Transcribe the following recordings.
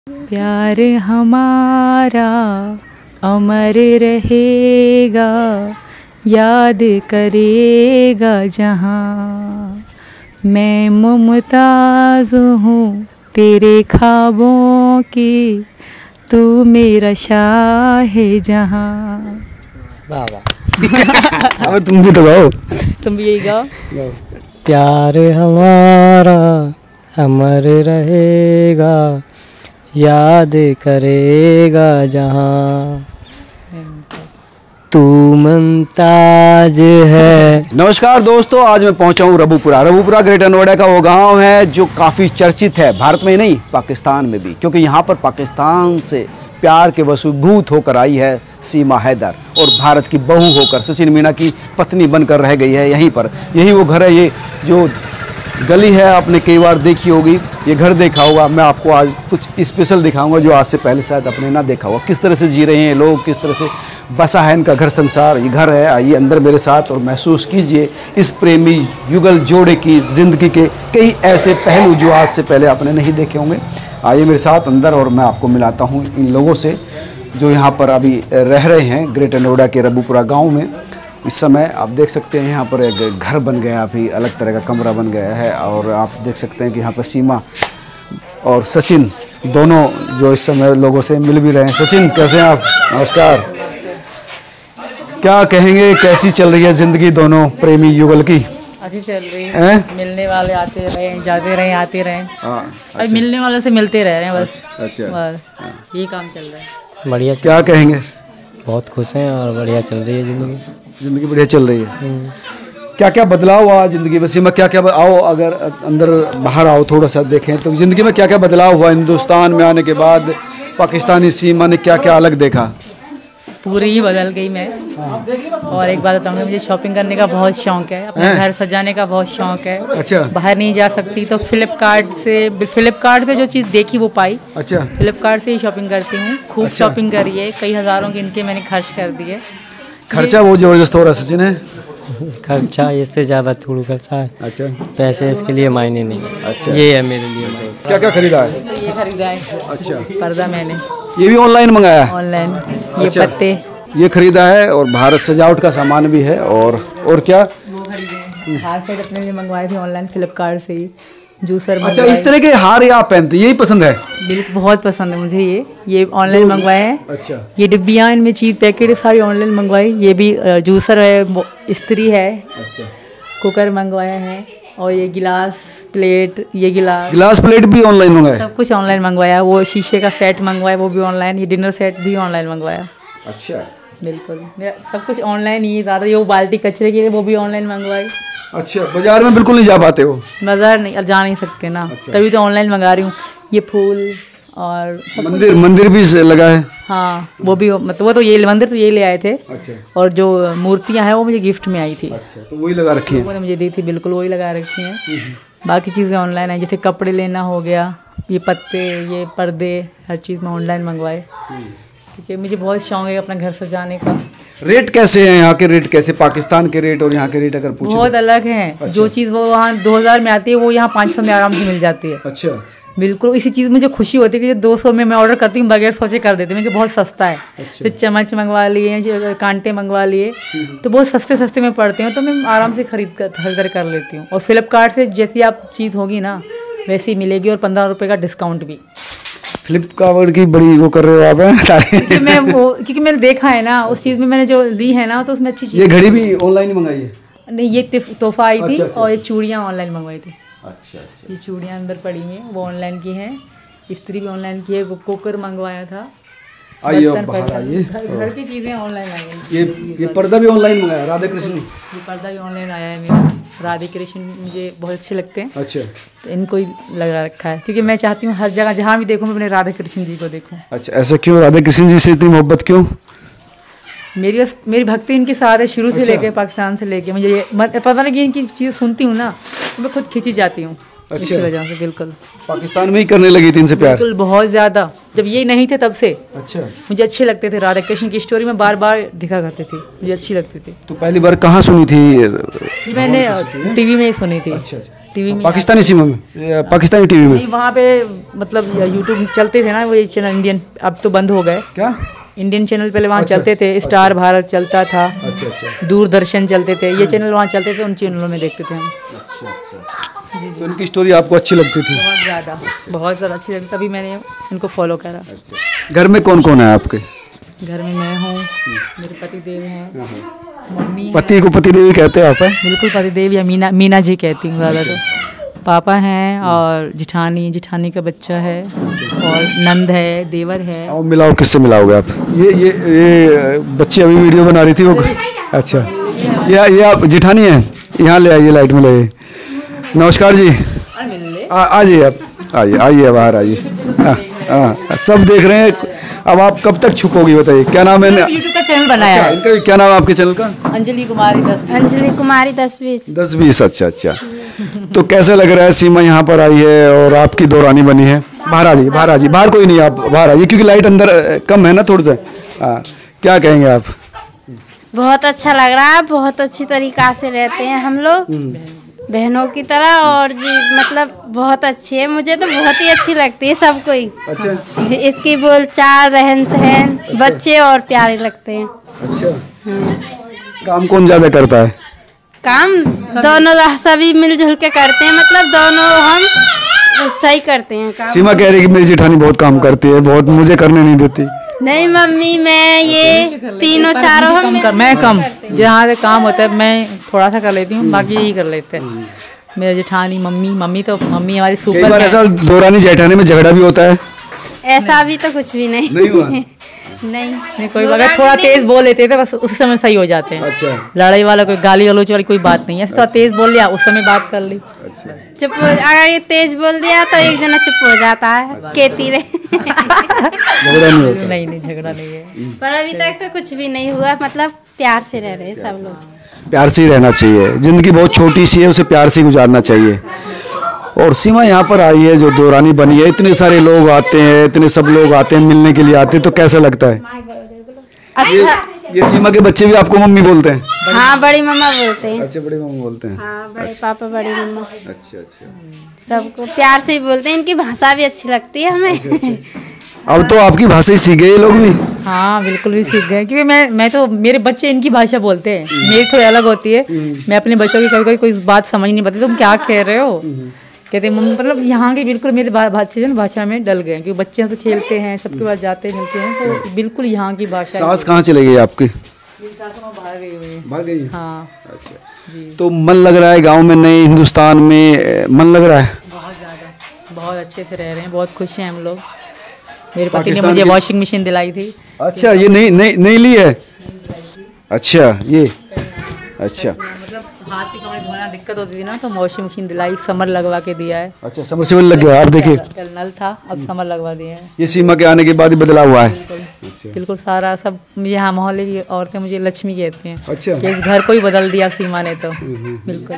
प्यार हमारा अमर रहेगा, याद करेगा जहाँ। मैं मुमताज़ हूँ तेरे ख्वाबों की, तू मेरा शाह जहाँ। वाह वाह। अब तुम भी तो गाओ। तुम भी यही गाओ। प्यार हमारा अमर रहेगा, याद करेगा जहाँ, तू मुमताज है। नमस्कार दोस्तों, आज मैं पहुंचा हूं रबूपुरा। रबूपुरा ग्रेटर नोएडा का वो गांव है जो काफ़ी चर्चित है, भारत में ही नहीं पाकिस्तान में भी, क्योंकि यहां पर पाकिस्तान से प्यार के वसूभूत होकर आई है सीमा हैदर और भारत की बहू होकर सचिन मीना की पत्नी बनकर रह गई है यहीं पर। यही वो घर है, ये जो गली है आपने कई बार देखी होगी, ये घर देखा होगा। मैं आपको आज कुछ स्पेशल दिखाऊंगा जो आज से पहले शायद आपने ना देखा होगा। किस तरह से जी रहे हैं लोग, किस तरह से बसा है इनका घर संसार। ये घर है, आइए अंदर मेरे साथ और महसूस कीजिए इस प्रेमी युगल जोड़े की ज़िंदगी के कई ऐसे पहलू जो आज से पहले आपने नहीं देखे होंगे। आइए मेरे साथ अंदर और मैं आपको मिलाता हूँ इन लोगों से जो यहाँ पर अभी रह रहे हैं ग्रेटर नोएडा के रबूपुरा गाँव में। इस समय आप देख सकते हैं यहाँ पर एक घर बन गया, अभी अलग तरह का कमरा बन गया है। और आप देख सकते हैं कि यहाँ पर सीमा और सचिन दोनों जो इस समय लोगों से मिल भी रहे हैं। सचिन कैसे हैं आप? नमस्कार। क्या कहेंगे, कैसी चल रही है ज़िंदगी दोनों प्रेमी युगल की? अच्छी चल रही है। मिलने वाले आते रहे, जाते रहे, आते रहे। अच्छा। मिलने वालों से मिलते रह रहे हैं बस। अच्छा। बस यही काम चल रहा है। बढ़िया। क्या कहेंगे? बहुत खुश हैं और बढ़िया चल रही है ज़िंदगी। ज़िंदगी बढ़िया चल रही है। क्या क्या बदलाव हुआ ज़िंदगी में सीमा? क्या क्या आओ अगर अंदर बाहर आओ थोड़ा सा देखें तो ज़िंदगी में क्या क्या बदलाव हुआ हिंदुस्तान में आने के बाद? पाकिस्तानी सीमा ने क्या क्या अलग देखा? पूरी ही बदल गई मैं। और एक बात बताऊंगी, मुझे शॉपिंग करने का बहुत शौक है, अपने घर सजाने का बहुत शौक है। अच्छा। बाहर नहीं जा सकती तो फ्लिपकार्ट पे जो चीज़ देखी वो पाई। अच्छा। फ्लिपकार्ट से ही शॉपिंग करती हूँ, खूब शॉपिंग करी है, कई हज़ारों के इनके मैंने खर्च कर दिए। खर्चा बहुत ज़बरदस्त हो रहा है सचिन है। खर्चा इससे ज़्यादा थोड़ा खर्चा है। अच्छा। पैसे इसके लिए मायने नहीं। अच्छा। ये है मेरे लिए। क्या क्या खरीदा है? ये खरीदा है। अच्छा। पर्दा मैंने ये भी ऑनलाइन मंगाया? ऑनलाइन। ये पत्ते ये खरीदा है और भारत सजावट का सामान भी है। और क्या? वो खरीदे हार सेट अपने लिए मंगवाए थे ऑनलाइन फ्लिपकार्ट से ही। जूसर। अच्छा, इस तरह के हार आप पहनते, यही पसंद है? बिल्कुल, बहुत पसंद है मुझे। ये ऑनलाइन मंगवाए हैं। अच्छा। ये डिब्बियाँ, इनमें चीज़ पैकेट सारी ऑनलाइन मंगवाई। ये भी जूसर है, इस्त्री है। अच्छा। कुकर मंगवाए हैं और ये गिलास प्लेट, ये गिलास प्लेट भी ऑनलाइन मंगाया। सब कुछ ऑनलाइन मंगवाया। वो शीशे का सेट मंगवाया, वो भी ऑनलाइन। ये डिनर सेट भी ऑनलाइन मंगवाया। अच्छा। बिल्कुल, मेरा सब कुछ ऑनलाइन ही ज़्यादा। ये वो बाल्टी कचरे की वो भी ऑनलाइन मंगवाई। अच्छा। बाजार में बिल्कुल नहीं जा पाते हो? बाजार नहीं, अब जा नहीं सकते ना। अच्छा। तभी तो ऑनलाइन मंगा रही हूँ। ये फूल और मंदिर भी लगा है। हाँ, वो भी, मतलब वो तो ये मंदिर तो ये ले आए थे। अच्छा। और जो मूर्तियाँ हैं वो मुझे गिफ्ट में आई थी। अच्छा, तो वही लगा रखी है? उन्होंने मुझे दी थी, बिल्कुल वही लगा रखी हैं। बाकी चीज़ें ऑनलाइन है, जैसे कपड़े लेना हो गया, ये पत्ते, ये पर्दे, हर चीज़ मैं ऑनलाइन मंगवाए क्योंकि मुझे बहुत शौक है अपना घर सजाने का। रेट कैसे हैं यहाँ के? रेट कैसे पाकिस्तान के रेट और यहाँ के रेट अगर पूछें? बहुत अलग हैं। अच्छा। जो चीज़ वो वहाँ 2000 में आती है वो यहाँ 500 में आराम से मिल जाती है। अच्छा। बिल्कुल, इसी चीज़ में मुझे खुशी होती है कि 200 में मैं ऑर्डर करती हूँ, बगैर सोचे कर देती हूँ, क्योंकि बहुत सस्ता है। अच्छा। तो चम्मच मंगवा लिए, कांटे मंगवा लिए, तो बहुत सस्ते में पड़ते हैं, तो मैं आराम से खरीद कर लेती हूँ। और फ्लिपकार्ट से जैसी आप चीज़ होगी ना वैसी मिलेगी, और 15 रुपये का डिस्काउंट भी। फ्लिपकार्ट की बड़ी वो कर रहे हो आप? क्योंकि मैंने देखा है ना उस चीज़ में, मैंने जो ली है ना तो उसमें अच्छी चीज़। ये घड़ी भी ऑनलाइन मंगाई है? नहीं, ये तोहफा आई थी। और ये चूड़ियाँ ऑनलाइन मंगवाई थी। अच्छा। ये चूड़ियाँ अंदर पड़ी हुई हैं, वो ऑनलाइन की हैं। इस्त्री भी ऑनलाइन की है। वो कुकर मंगवाया था। आइए बाहर आइए। घर की चीज़ें ऑनलाइन आई हैं। ये पर्दा भी ऑनलाइन मंगाया? राधे कृष्ण। ये पर्दा भी ऑनलाइन आया है मेरा। राधे कृष्ण मुझे बहुत अच्छे लगते हैं। अच्छा। तो इनको ही लगा रखा है क्योंकि मैं चाहती हूँ हर जगह जहाँ भी देखूँ मैं अपने राधे कृष्ण जी को देखूँ। अच्छा, ऐसा क्यों? राधे कृष्ण जी से इतनी मोहब्बत क्यों? मेरी भक्ति इनके साथ है शुरू से लेके, पाकिस्तान से लेके। मुझे ये पता नहीं कि इनकी चीज़ सुनती हूँ ना तो मैं खुद खींची जाती हूँ। अच्छा। इसी वजह से। बिल्कुल, पाकिस्तान में ही करने लगी थी इनसे प्यार? बिल्कुल, बहुत ज़्यादा। जब ये नहीं थे तब से। अच्छा। मुझे अच्छे लगते थे राधा कृष्ण की स्टोरी, में बार बार दिखा करती थी, मुझे अच्छी लगती थी। तो पहली बार कहाँ सुनी थी? मैंने टीवी में ही सुनी थी। अच्छा। टीवी में, पाकिस्तानी सिनेमा में, पाकिस्तानी टीवी में? नहीं, वहाँ पे मतलब यूट्यूब चलते थे ना वो चैनल इंडियन, अब तो बंद हो गए। क्या इंडियन चैनल पहले वहाँ चलते थे, स्टार भारत चलता था, दूरदर्शन चलते थे, ये चैनल वहाँ चलते थे, उन चैनलों में देखते थे हम। तो इनकी स्टोरी आपको अच्छी लगती थी? बहुत ज़्यादा अच्छी लगती, तभी मैंने इनको फॉलो करा। घर में कौन कौन है आपके? घर में मैं हूँ, मेरे पति देव हैं, मम्मी है। पति को पति देवी कहते हैं आप? बिल्कुल पति देव या मीना जी कहती हूँ ज़्यादा। तो पापा हैं और जिठानी का बच्चा है और नंद है, देवर है। और मिलाओ, किससे मिलाओगे आप? ये बच्ची अभी वीडियो बना रही थी वो। अच्छा, ये आप जिठानी हैं? यहाँ ले आइए, लाइट में ले। नमस्कार जी, आ जाइए आप, आइए बाहर आइए। हाँ, सब देख रहे हैं। अब आप कब तक छुपोगी बताइए? क्या नाम है? यूट्यूब का चैनल बनाया है। इनका क्या नाम है आपके चैनल का? अंजलि कुमारी 10-20। 10-20। अच्छा। तो कैसे लग रहा है सीमा यहाँ पर आई है और आपकी दो रानी बनी है? बाहर आ जाइए, बाहर कोई नहीं, आप बाहर आइए क्योंकि लाइट अंदर कम है ना थोड़ा सा। क्या कहेंगे आप? बहुत अच्छा लग रहा है, बहुत अच्छी तरीका से रहते हैं हम लोग बहनों की तरह, और जी मतलब बहुत अच्छी है, मुझे तो बहुत ही अच्छी लगती है सबको ही। अच्छा। इसकी बोलचाल, रहन सहन, बच्चे और प्यारे लगते हैं। अच्छा। काम कौन ज्यादा करता है? काम दोनों सभी मिलजुल के करते हैं, मतलब दोनों हम सही करते हैं काम। सीमा कह रही कि मेरी जेठानी बहुत काम करती है, बहुत मुझे करने नहीं देती। नहीं मम्मी, मैं ये तीनों चारों मैं कम जहाँ से काम होता है मैं थोड़ा सा कर लेती हूँ, बाकी यही कर लेते हैं मेरे जेठानी। मम्मी तो हमारी सुपर। कई बार ऐसा दो रानी जेठानी में झगड़ा भी होता है? ऐसा भी तो कुछ भी नहीं हुआ? नहीं कोई अगर थोड़ा तेज बोल लेते थे बस उस समय सही हो जाते हैं। अच्छा। लड़ाई वाला कोई गाली गलौज वाली कोई बात नहीं है, थोड़ा तेज बोल लिया उस समय बात कर ली। अच्छा। चुप अगर ये तेज बोल दिया तो एक जना चुप हो जाता है, कहती रहे। झगड़ा नहीं होता? नहीं झगड़ा नहीं है, पर अभी तक तो कुछ भी नहीं हुआ, मतलब प्यार से रह रहे हैं सब लोग। प्यार से ही रहना चाहिए, जिंदगी बहुत छोटी सी है, उसे प्यार से गुजारना चाहिए। और सीमा यहाँ पर आई है जो दो रानी बनी है, इतने सारे लोग आते हैं, इतने सब लोग आते हैं, मिलने के लिए आते हैं, तो कैसा लगता है? अच्छा। ये सीमा के बच्चे भी आपको मम्मी बोलते हैं? हाँ, बड़ी मम्मा बोलते हैं। अच्छा, बड़ी मम्मा बोलते हैं। हाँ, बड़े पापा, बड़ी मम्मा। अच्छा। सबको प्यार से ही बोलते हैं, इनकी भाषा भी अच्छी लगती है हमें। अच्छा। अब तो आपकी भाषा ही सीख गए ये लोग भी? हाँ बिल्कुल भी सीख गए, क्योंकि मैं तो मेरे बच्चे इनकी भाषा बोलते हैं, मेरी थोड़ी अलग होती है। मैं अपने बच्चों की कभी कोई बात समझ नहीं पाती, तुम क्या कह रहे हो, कहते मम्मी, मतलब यहाँ के बिल्कुल मेरे बच्चे भाषा में डल गए, क्योंकि बच्चे तो खेलते हैं, सबके पास जाते हैं, मिलते हैं, तो बिल्कुल यहाँ की भाषा। सास कहाँ चली गई आपकी? बाहर गई हुई है। बाहर गई? हाँ। अच्छा जी। तो मन लग रहा है गांव में, नए हिंदुस्तान में मन लग रहा है? बहुत ज़्यादा, बहुत अच्छे से रह रहे हैं, बहुत खुश हैं हम लोग। मेरे पति ने मुझे वॉशिंग मशीन दिलाई थी। अच्छा, ये नहीं ली है? अच्छा, ये अच्छा, मतलब हाथ की कपड़े धोना दिक्कत होती थी ना, तो वॉशिंग मशीन दिलाई, समर लगवा के दिया है। अच्छा, समरसेबल लग गया। आप देखिए, नल था, अब समर लगवा दिए हैं। ये सीमा के आने के बाद ही बदलाव हुआ है? बिल्कुल सारा सब। यहाँ मोहल्ले की औरतें मुझे लक्ष्मी कहती हैं। अच्छा। कि इस घर को ही बदल दिया सीमा ने तो। बिल्कुल।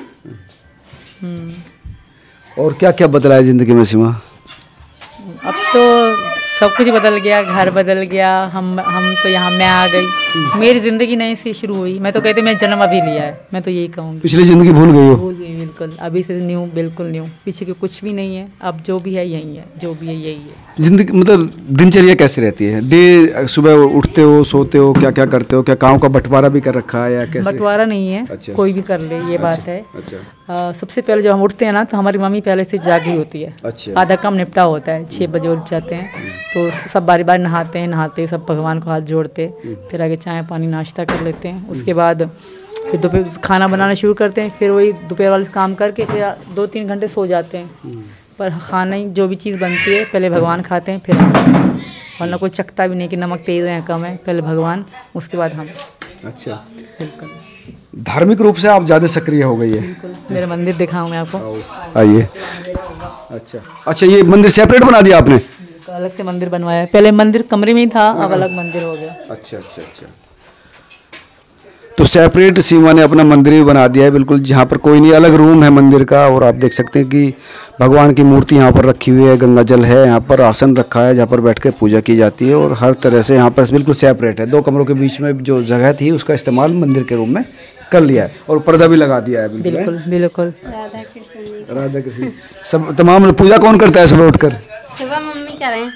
और क्या क्या बदला है जिंदगी में सीमा? अब तो सब कुछ बदल गया, घर बदल गया, हम तो यहाँ मैं आ गई, मेरी ज़िंदगी नई से शुरू हुई। मैं तो कहती मैं जन्म अभी लिया है, मैं तो यही कहूँगी। पिछली ज़िंदगी भूल गई हो? भूल गई बिल्कुल, अभी से न्यू, बिल्कुल न्यू, पीछे के कुछ भी नहीं है, अब जो भी है यही है, जो भी है यही है। जिंदगी मतलब दिनचर्या कैसे रहती है? डे सुबह उठते हो, सोते हो, क्या क्या करते हो? क्या काम का बंटवारा भी कर रखा है या कैसे? बंटवारा नहीं है। अच्छा। कोई भी कर ले, ये बात है। अच्छा। सबसे पहले जब हम उठते हैं ना, तो हमारी मम्मी पहले से जागी होती है। अच्छा। आधा काम निपटा होता है, 6 बजे उठ जाते हैं, तो सब बारी बारी नहाते सब भगवान को हाथ जोड़ते, फिर आगे चाय पानी नाश्ता कर लेते हैं। उसके बाद फिर दोपहर खाना बनाना शुरू करते हैं, फिर वही दोपहर वाले काम करके फिर 2-3 घंटे सो जाते हैं। पर खाना ही जो भी चीज़ बनती है पहले भगवान खाते हैं, फिर वरना कोई चखता भी नहीं कि नमक तेज़ है कम है, पहले भगवान, उसके बाद हम। अच्छा, बिल्कुल। धार्मिक रूप से आप ज़्यादा सक्रिय हो गई है? मेरा मंदिर दिखाऊँ मैं आपको, आइए। अच्छा, ये मंदिर सेपरेट बना दिया आपने? अलग से मंदिर बनवाया है, पहले मंदिर कमरे में ही था, अब अलग मंदिर हो गया। अच्छा। तो सेपरेट सीमा ने अपना मंदिर भी बना दिया है बिल्कुल, जहाँ पर कोई नहीं, अलग रूम है मंदिर का। और आप देख सकते हैं कि भगवान की मूर्ति यहाँ पर रखी हुई है, गंगा जल है, यहाँ पर आसन रखा है जहाँ पर बैठ कर पूजा की जाती है। और हर तरह से यहाँ पर बिल्कुल सेपरेट है। 2 कमरों के बीच में जो जगह थी उसका इस्तेमाल मंदिर के रूम में कर लिया है और पर्दा भी लगा दिया है। बिल्कुल बिल्कुल। राधा कृष्ण सब तमाम पूजा कौन करता है सुबह उठकर? सुबह मम्मी करें।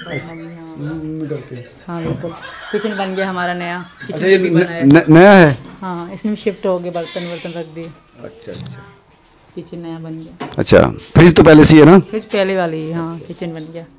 हाँ बिल्कुल। किचन बन गया हमारा नया। अच्छा, ये नया है? हाँ, इसमें शिफ्ट हो गए, बर्तन रख दिए। अच्छा अच्छा, किचन नया बन गया। अच्छा, फ्रिज तो पहले से ही है ना? फ्रिज पहले वाली है। हाँ, किचन बन गया।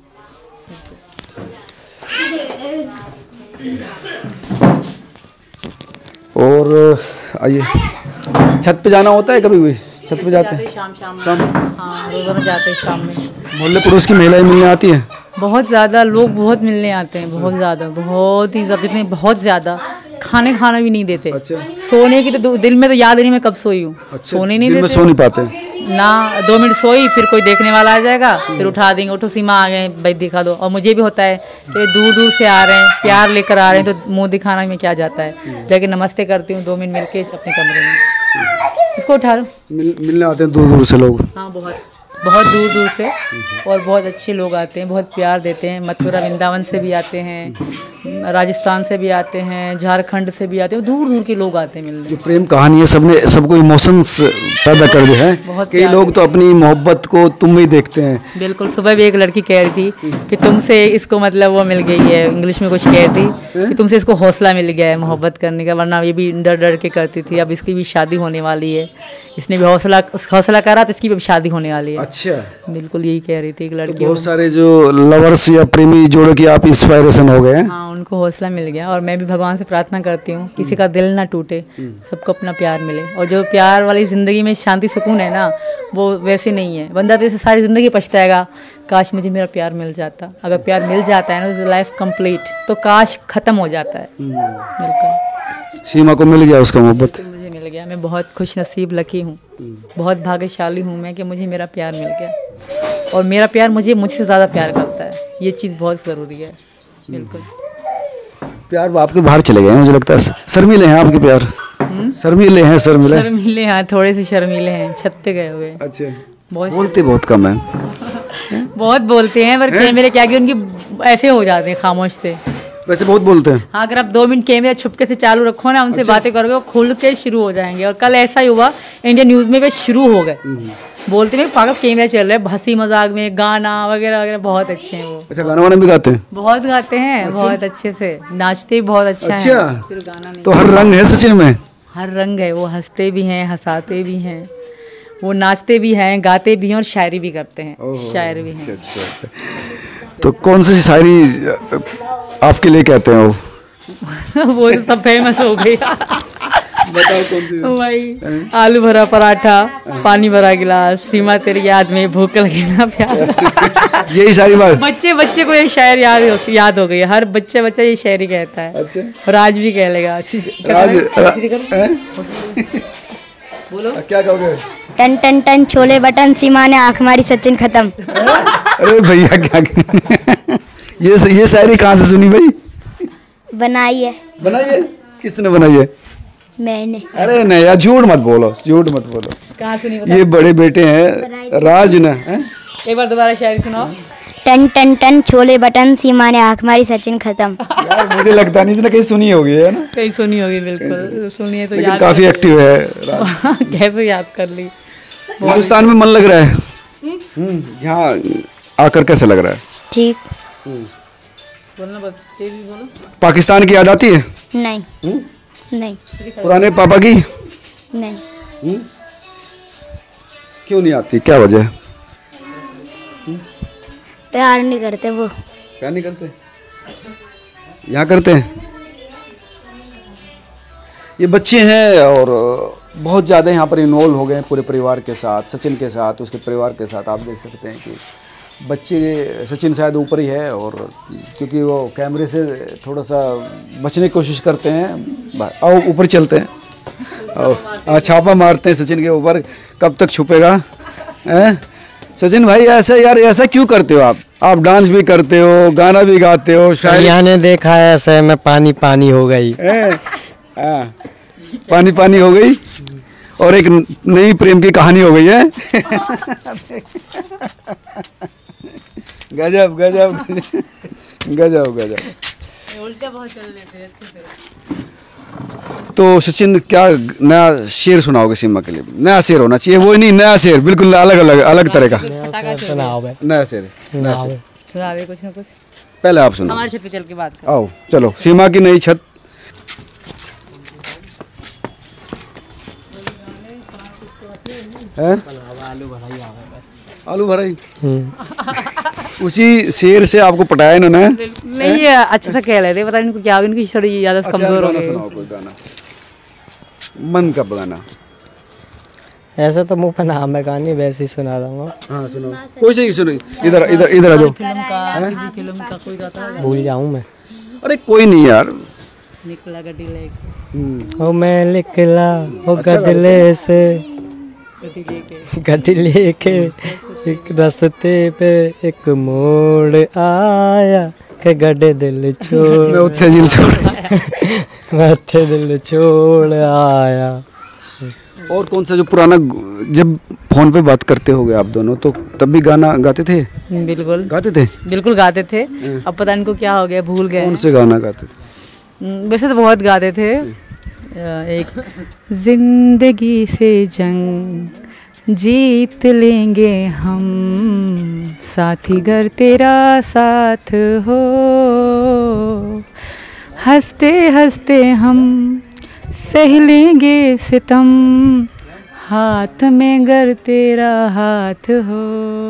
और आइए, छत पे जाना होता है कभी भी? छत पे जाते हैं शाम। हाँ, रोजाना जाते हैं शाम में। मोहल्ले पड़ोस की महिलाएं मिलने आती हैं? बहुत ज़्यादा लोग बहुत मिलने आते हैं, बहुत ज़्यादा, बहुत ही ज़्यादा, इतने बहुत ज़्यादा। खाना भी नहीं देते। अच्छा। सोने की तो दिल में तो याद नहीं मैं कब सोई हूँ। अच्छा, सोने नहीं देते। सो नहीं पाते ना। 2 मिनट सोई, फिर कोई देखने वाला आ जाएगा, फिर उठा देंगे, उठो सीमा आ गए भाई दिखा दो। और मुझे भी होता है कि दूर दूर से आ रहे हैं, प्यार लेकर आ रहे हैं, तो मुंह दिखाना में क्या जाता है। जाके नमस्ते करती हूँ, 2 मिनट मिल के अपने कमरे में। इसको उठा लो। मिलने आते हैं दूर दूर से लोग? हाँ, बहुत दूर दूर से, और बहुत अच्छे लोग आते हैं, बहुत प्यार देते हैं। मथुरा वृंदावन से भी आते हैं, राजस्थान से भी आते हैं, झारखंड से भी आते हैं, दूर दूर के लोग आते हैं मिलने। जो प्रेम कहानी है सबको इमोशंस पैदा कर दिया है। कई लोग तो अपनी मोहब्बत को तुम में ही देखते हैं। बिल्कुल। सुबह भी एक लड़की कह रही थी कि तुमसे इसको मतलब वो मिल गई है, इंग्लिश में कुछ कह रही थी कि तुमसे इसको हौसला मिल गया है मोहब्बत करने का, वरना ये भी डर के करती थी। अब इसकी भी शादी होने वाली है, इसने भी हौसला करा तो इसकी भी शादी होने वाली है। अच्छा, बिल्कुल यही कह रही थी एक लड़की। तो बहुत सारे जो लवर्स या प्रेमी जोड़ों की आप इंस्पायरेशन हो गए हैं। हाँ, उनको हौसला मिल गया। और मैं भी भगवान से प्रार्थना करती हूँ किसी का दिल ना टूटे, सबको अपना प्यार मिले। और जो प्यार वाली ज़िंदगी में शांति सुकून है ना, वो वैसे नहीं है। बंदा तो इसे सारी ज़िंदगी पछताएगा, काश मुझे मेरा प्यार मिल जाता। अगर प्यार मिल जाता है ना तो लाइफ कंप्लीट, तो काश ख़त्म हो जाता है। बिल्कुल। सीमा को मिल गया उसका मोहब्बत? मुझे मिल गया। मैं बहुत खुश नसीब लकी हूँ, बहुत भाग्यशाली हूँ मैं कि मुझे मेरा प्यार मिल गया। और मेरा प्यार मुझसे ज़्यादा प्यार करता है, ये चीज़ बहुत ज़रूरी है। बिल्कुल। प्यार आपके बाहर चले गए मुझे लगता है। शर्मीले हैं आपके प्यार? शर्मीले हैं? शर्मीले हैं, थोड़े से शर्मीले हैं, छत पे गए हुए। अच्छा। बोलते बहुत कम है? बहुत बोलते हैं, पर कैमरे क्या कि उनकी ऐसे हो जाते हैं, खामोश से। वैसे बहुत बोलते हैं। हाँ, अगर आप 2 मिनट कैमरा छुपके से चालू रखो ना, उनसे बातें करोगे, वो खुल के शुरू हो जाएंगे। और कल ऐसा ही हुआ, इंडियन न्यूज़ में वे शुरू हो गए बोलते में, पागल कैमरा चल रहा है, हंसी मजाक में, गाना वगैरह वगैरह बहुत अच्छे हैं वो। अच्छा, गाना वाना भी गाते हैं? बहुत गाते हैं। अच्छा? बहुत अच्छे से नाचते भी बहुत अच्छा है। सिर्फ गाना नहीं। तो हर रंग है सचिन में? हर रंग है। वो हंसते भी हैं, हंसाते भी हैं, वो नाचते भी हैं, गाते भी हैं, और शायरी भी करते हैं, शायर भी हैं। तो कौन सी शायरी आपके लिए कहते हैं वो? वो तो सब फेमस हो गई। बताओ कौन सी? भाई, आलू भरा पराठा, पानी भरा गिलास, सीमा तेरी याद में भूख लगे ना प्यार। यही सारी बात। बच्चे को ये शायर याद हो गई। हर बच्चा ये शायरी कहता है। अच्छा। और आज भी कह लेगा। बोलो, क्या कहोगे? टन टन टन छोले बटन, सीमा ने आंख मारी, सचिन खत्म। अरे भैया क्या ये शायरी कहाँ से सुनी भाई? बनाई है। किसने बनाई है? मैंने। अरे नहीं यार, झूठ मत बोलो। कहाँ सुनी? ये बड़े बेटे हैं राज ना। एक बार दोबारा शायरी सुनाओ। टन टन टन छोले बटन, सीमा ने आंख मारी, सचिन खत्म। यार मुझे लगता नहीं, इसने कहीं सुनी होगी, है ना? कहीं सुनी होगी, बिल्कुल सुनिए तो याद। काफी एक्टिव है। कैसे याद कर ली? हिंदुस्तान में मन लग रहा है? यहाँ आकर कैसा लग रहा है? ठीक। बोलना बस, तेजी बोलो। पाकिस्तान की याद आती है? नहीं। पुराने पापा की? नहीं। क्यों नहीं आती, क्या वजह? प्यार नहीं करते वो। प्यार नहीं करते? यहाँ करते हैं? ये बच्चे हैं और बहुत ज़्यादा यहाँ पर इन्वॉल्व हो गए हैं पूरे परिवार के साथ, सचिन के साथ, उसके परिवार के साथ। आप देख सकते हैं कि बच्चे, सचिन शायद ऊपर ही है, और क्योंकि वो कैमरे से थोड़ा सा बचने की कोशिश करते हैं। आओ ऊपर चलते हैं, आओ छापा मारते हैं सचिन के ऊपर, कब तक छुपेगा? सचिन भाई ऐसा क्यों करते हो आप डांस भी करते हो, गाना भी गाते हो, शायद ने देखा है ऐसे में पानी हो गई। पानी पानी हो गई और एक नई प्रेम की कहानी हो गई है। गजब गजब गजब गजब। उल्टे बहुत चल रहे थे अच्छे से। तो सचिन क्या नया शेर सुनाओगे सीमा के लिए? नया शेर होना चाहिए, वो नहीं नया शेर बिल्कुल अलग अलग अलग तरह का नया शेर। सुना दे कुछ ना कुछ। पहले आप सुनो, हमारे छत पे चल के बात करो। आओ चलो, सीमा की नई छत। है आलू भराई उसी शेर से आपको पटाया इन्होंने? नहीं ये अच्छा सा कह रहे थे, पता नहीं इनको क्या इनकी शरीर ज्यादा कमजोर हो गई। सुनाओ कोई गाना, मन का गाना। ऐसा तो मुंह पे नाम है गाने, वैसे ही सुना दूंगा। हाँ सुनो, कोई से ही सुनो। इधर इधर इधर आ जाओ। फिल्म का कोई गाता है? भूल जाऊं मैं। अरे कोई नहीं यार। निकला गड्डी लेके ओ मैं निकला ओ गडले से गड्डी लेके एक रास्ते पे एक मोड़ आया के गड्ढे दिल छोड़ मैं उत्थे दिल छोड़ मैं उत्थे दिल छोड़ आया। और कौन सा जो पुराना, जब फोन पे बात करते होगे आप दोनों तो तब भी गाना गाते थे? बिल्कुल गाते थे, बिल्कुल गाते थे। अब पता नहीं को क्या हो गया, भूल गए। कौन से गाना गाते थे? वैसे तो बहुत गाते थे। एक जिंदगी से जंग जीत लेंगे हम, साथी घर तेरा साथ हो, हंसते हंसते हम सह लेंगे सितम, हाथ में घर तेरा हाथ हो,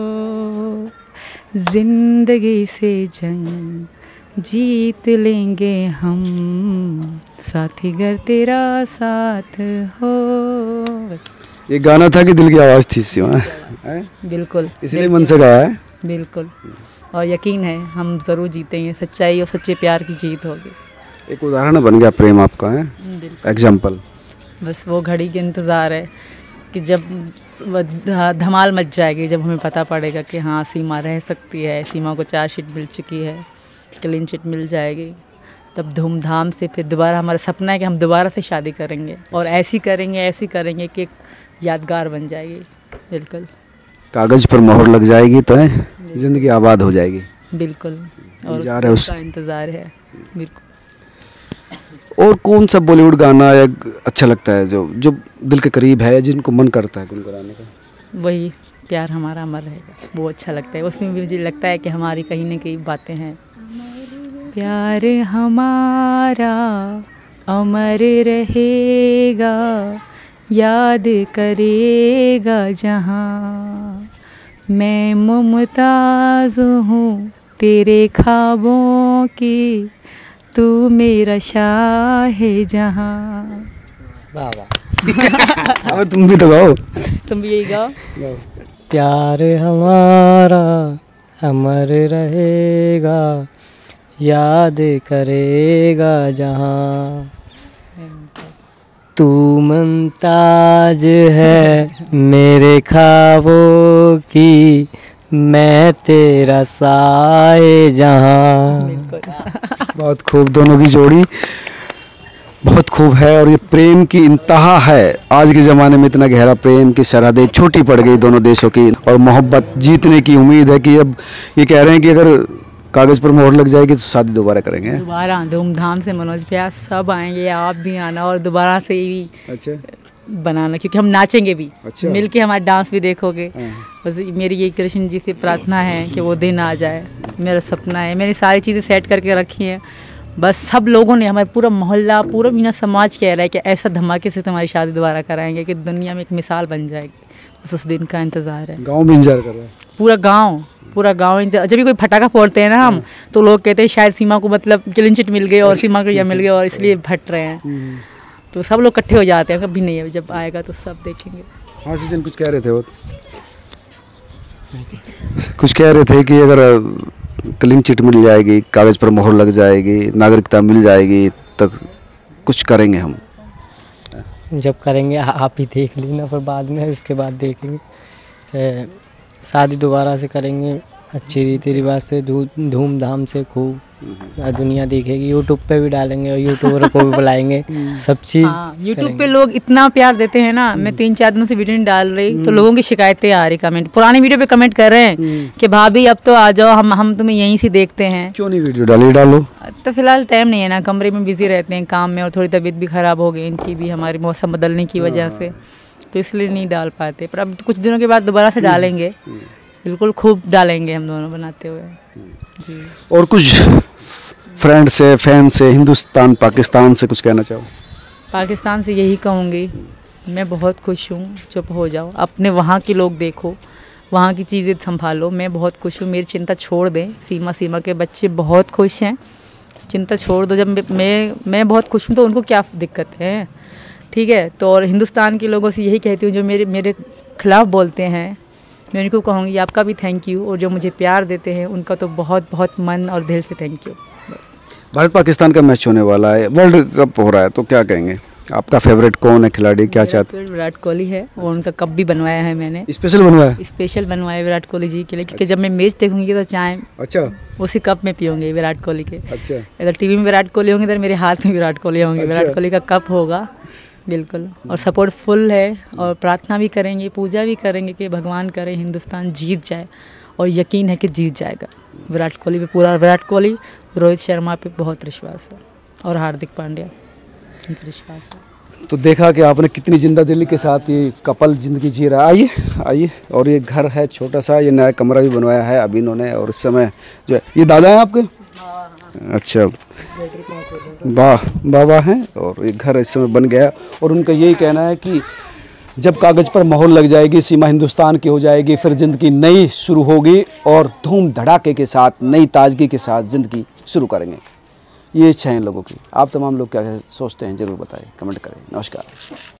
जिंदगी से जंग जीत लेंगे हम, साथी घर तेरा साथ हो। बस ये गाना था कि दिल की आवाज़ थी सीमा? बिल्कुल, इसलिए मन से गाया है। बिल्कुल, और यकीन है हम ज़रूर जीतेंगे, सच्चाई और सच्चे प्यार की जीत होगी। एक उदाहरण बन गया प्रेम आपका है, एग्जाम्पल। बस वो घड़ी के इंतज़ार है कि जब धमाल मच जाएगी, जब हमें पता पड़ेगा कि हाँ सीमा रह सकती है, सीमा को चार्जशीट मिल चुकी है, क्लीन चिट मिल जाएगी, तब धूमधाम से फिर दोबारा हमारा सपना है कि हम दोबारा से शादी करेंगे और ऐसी करेंगे कि यादगार बन जाएगी। बिल्कुल, कागज़ पर मोहर लग जाएगी तो ज़िंदगी आबाद हो जाएगी। बिल्कुल, और उसका इंतज़ार है। बिल्कुल। और कौन सा बॉलीवुड गाना अच्छा लगता है जो जो दिल के करीब है, जिनको मन करता है गुनगुनाने का? वही प्यार हमारा अमर रहेगा, वो अच्छा लगता है। उसमें भी मुझे लगता है कि हमारी कहीं ना कहीं बातें हैं। प्यार हमारा अमर रहेगा, याद करेगा जहाँ, मैं मुमताज़ हूँ तेरे ख्वाबों की, तू मेरा शाह जहाँ। वाह वाह। अब तुम भी तो गाओ। तुम भी यही गाओ। प्यार हमारा अमर रहेगा, याद करेगा जहाँ, तू मुमताज है मेरे ख्वाबों की, मैं तेरा साए जहाँ। बहुत खूब, दोनों की जोड़ी बहुत खूब है और ये प्रेम की इंतहा है। आज के ज़माने में इतना गहरा प्रेम की सरहदें छोटी पड़ गई दोनों देशों की, और मोहब्बत जीतने की उम्मीद है कि अब ये कह रहे हैं कि अगर कागज़ पर मोहर लग जाएगी तो शादी दोबारा करेंगे। दोबारा धूमधाम से मनोज भैया सब आएंगे, आप भी आना और दोबारा से ही अच्छा बनाना, क्योंकि हम नाचेंगे भी। अच्छा। मिलके हमारा डांस भी देखोगे। बस मेरी ये कृष्ण जी से प्रार्थना है कि वो दिन आ जाए, मेरा सपना है। मैंने सारी चीज़ें सेट करके रखी हैं, बस सब लोगों ने, हमारे पूरा मोहल्ला, पूरा मीना समाज कह रहा है कि ऐसा धमाके से तुम्हारी शादी दोबारा कराएंगे कि दुनिया में एक मिसाल बन जाएगी। बस उस दिन का इंतज़ार है। गाँव भी इंतजार कर रहा है, पूरा गांव। जब भी कोई फटाखा फोड़ते हैं ना हम, तो लोग कहते हैं शायद सीमा को मतलब क्लीन चिट मिल गई और सीमा को यह मिल गया और इसलिए फट रहे हैं। तो सब लोग इकट्ठे हो जाते हैं। कभी नहीं है, जब आएगा तो सब देखेंगे। हाँ सचिन कुछ कह रहे थे, वो कुछ कह रहे थे कि अगर क्लीन चिट मिल जाएगी, कागज़ पर मोहर लग जाएगी, नागरिकता मिल जाएगी, तब कुछ करेंगे हम। जब करेंगे आप ही देख लेना, फिर बाद में उसके बाद देखेंगे। शादी दोबारा से करेंगे अच्छी रीति रिवाज से, धूमधाम से, खूब दुनिया देखेगी, यूट्यूब पे भी डालेंगे और यूट्यूबर को भी बुलाएंगे, सब चीज़। यूट्यूब पे लोग इतना प्यार देते हैं ना, मैं 3-4 दिनों से वीडियो नहीं डाल रही तो लोगों की शिकायतें आ रही, कमेंट पुरानी वीडियो पे कमेंट कर रहे हैं कि भाभी अब तो आ जाओ, हम तुम्हें यहीं से देखते हैं। क्यों नहीं वीडियो डालो? तो फिलहाल टाइम नहीं है ना, कमरे में बिजी रहते हैं काम में, और थोड़ी तबीयत भी ख़राब हो गई इनकी भी, हमारी मौसम बदलने की वजह से, तो इसलिए नहीं डाल पाते। पर अब कुछ दिनों के बाद दोबारा से डालेंगे, बिल्कुल खूब डालेंगे हम दोनों बनाते हुए जी। और कुछ फ्रेंड से, फैन से, हिंदुस्तान पाकिस्तान से कुछ कहना चाहो? पाकिस्तान से यही कहूँगी, मैं बहुत खुश हूँ, चुप हो जाओ, अपने वहाँ के लोग देखो, वहाँ की चीज़ें संभालो, मैं बहुत खुश हूँ, मेरी चिंता छोड़ दें। सीमा के बच्चे बहुत खुश हैं, चिंता छोड़ दो। जब मैं बहुत खुश हूँ तो उनको क्या दिक्कत है, ठीक है। तो और हिंदुस्तान के लोगों से यही कहती हूँ जो मेरे खिलाफ़ बोलते हैं, मैं उनको कहूँगी आपका भी थैंक यू, और जो मुझे प्यार देते हैं उनका तो बहुत बहुत मन और दिल से थैंक यू। भारत पाकिस्तान का मैच होने वाला है, वर्ल्ड कप हो रहा है, तो क्या कहेंगे? आपका फेवरेट कौन है खिलाड़ी, क्या चाहते हैं? विराट कोहली है, और उनका कप भी बनवाया है मैंने, स्पेशल बनवाया विराट कोहली जी के लिए, क्योंकि जब मैं मैच देखूंगी तो चाय उसी कप में पीऊँगी विराट कोहली के। अच्छा, इधर टीवी में विराट कोहली होंगे, इधर मेरे हाथ में विराट कोहली होंगे। विराट कोहली का कप होगा बिल्कुल, और सपोर्ट फुल है, और प्रार्थना भी करेंगे, पूजा भी करेंगे कि भगवान करे हिंदुस्तान जीत जाए, और यकीन है कि जीत जाएगा। विराट कोहली पे पूरा, विराट कोहली, रोहित शर्मा पे बहुत विश्वास है, और हार्दिक पांड्या विश्वास है। तो देखा कि आपने कितनी जिंदा दिली के साथ ये कपल ज़िंदगी जी रहा है। आइए, और ये घर है छोटा सा, ये नया कमरा भी बनवाया है अभी इन्होंने, और इस समय जो है ये दादा हैं आपके? अच्छा, बाबा हैं, और ये घर इस समय बन गया, और उनका यही कहना है कि जब कागज़ पर मोहर लग जाएगी, सीमा हिंदुस्तान की हो जाएगी, फिर ज़िंदगी नई शुरू होगी, और धूम धड़ाके के साथ, नई ताजगी के साथ ज़िंदगी शुरू करेंगे। ये इच्छा है लोगों की। आप तमाम लोग क्या सोचते हैं ज़रूर बताएं, कमेंट करें। नमस्कार।